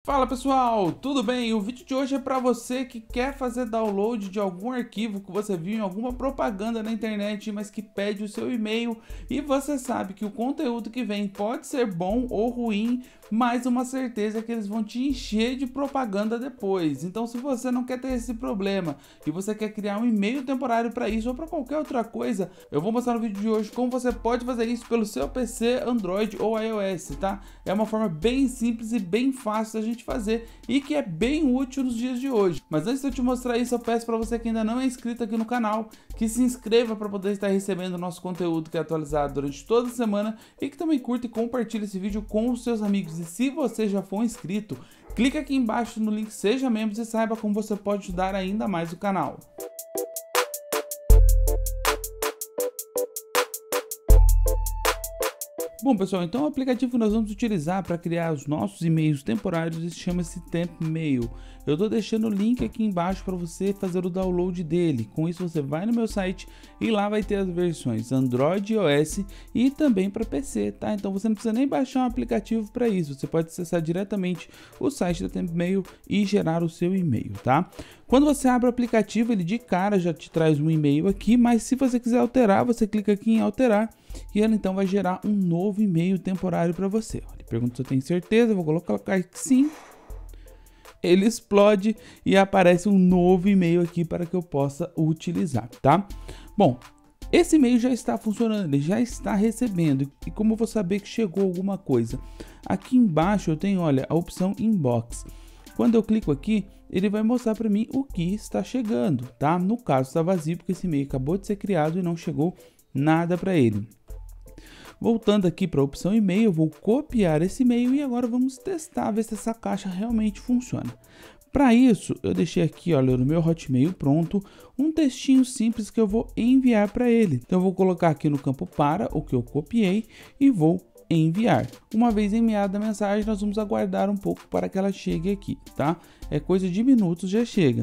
Fala pessoal, tudo bem? O vídeo de hoje é para você que quer fazer download de algum arquivo que você viu em alguma propaganda na internet, mas que pede o seu e-mail e você sabe que o conteúdo que vem pode ser bom ou ruim, mas uma certeza é que eles vão te encher de propaganda depois. Então, se você não quer ter esse problema e você quer criar um e-mail temporário para isso ou para qualquer outra coisa, eu vou mostrar no vídeo de hoje como você pode fazer isso pelo seu PC, Android ou iOS, tá? É uma forma bem simples e bem fácil da gente fazer e que é bem útil nos dias de hoje. Mas antes de eu te mostrar isso, eu peço para você que ainda não é inscrito aqui no canal, que se inscreva para poder estar recebendo o nosso conteúdo que é atualizado durante toda a semana e que também curta e compartilhe esse vídeo com os seus amigos. E se você já for inscrito, clica aqui embaixo no link Seja Membro e saiba como você pode ajudar ainda mais o canal. Bom pessoal, então o aplicativo que nós vamos utilizar para criar os nossos e-mails temporários chama-se TempMail. Eu estou deixando o link aqui embaixo para você fazer o download dele. Com isso você vai no meu site e lá vai ter as versões Android, iOS e também para PC, tá? Então você não precisa nem baixar um aplicativo para isso. Você pode acessar diretamente o site da TempMail e gerar o seu e-mail, tá? Quando você abre o aplicativo, ele de cara já te traz um e-mail aqui, mas se você quiser alterar, você clica aqui em alterar e ele então vai gerar um novo e-mail temporário para você. Ele pergunta se eu tenho certeza, eu vou colocar que sim. Ele explode e aparece um novo e-mail aqui para que eu possa utilizar, tá? Bom, esse e-mail já está funcionando, ele já está recebendo. E como eu vou saber que chegou alguma coisa? Aqui embaixo eu tenho, olha, a opção Inbox. Quando eu clico aqui, ele vai mostrar para mim o que está chegando, tá? No caso está vazio porque esse e-mail acabou de ser criado e não chegou nada para ele. Voltando aqui para a opção e-mail, eu vou copiar esse e-mail e agora vamos testar, ver se essa caixa realmente funciona. Para isso, eu deixei aqui, olha, no meu Hotmail pronto, um textinho simples que eu vou enviar para ele. Então eu vou colocar aqui no campo para o que eu copiei e vou enviar. Uma vez enviada a mensagem, nós vamos aguardar um pouco para que ela chegue aqui, tá? É coisa de minutos, já chega.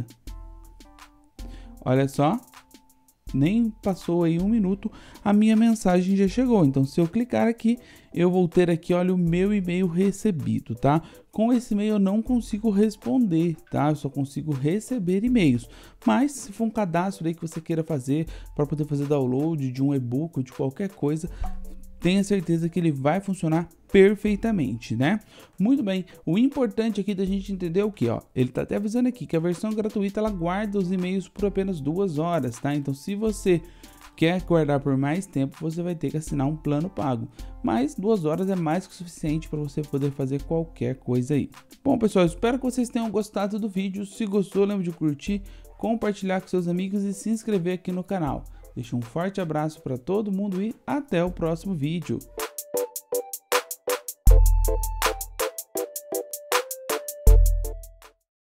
Olha só. Nem passou aí um minuto, a minha mensagem já chegou. Então, se eu clicar aqui, eu vou ter aqui, olha, o meu e-mail recebido, tá? Com esse e-mail eu não consigo responder, tá? Eu só consigo receber e-mails. Mas, se for um cadastro aí que você queira fazer para poder fazer download de um e-book ou de qualquer coisa, tenha certeza que ele vai funcionar perfeitamente, né? Muito bem, o importante aqui da gente entender o que, ó, ele tá até avisando aqui que a versão gratuita ela guarda os e-mails por apenas 2 horas, tá? Então se você quer guardar por mais tempo, você vai ter que assinar um plano pago, mas 2 horas é mais que o suficiente para você poder fazer qualquer coisa aí. Bom pessoal, espero que vocês tenham gostado do vídeo. Se gostou, lembre de curtir, compartilhar com seus amigos e se inscrever aqui no canal. Deixo um forte abraço para todo mundo e até o próximo vídeo.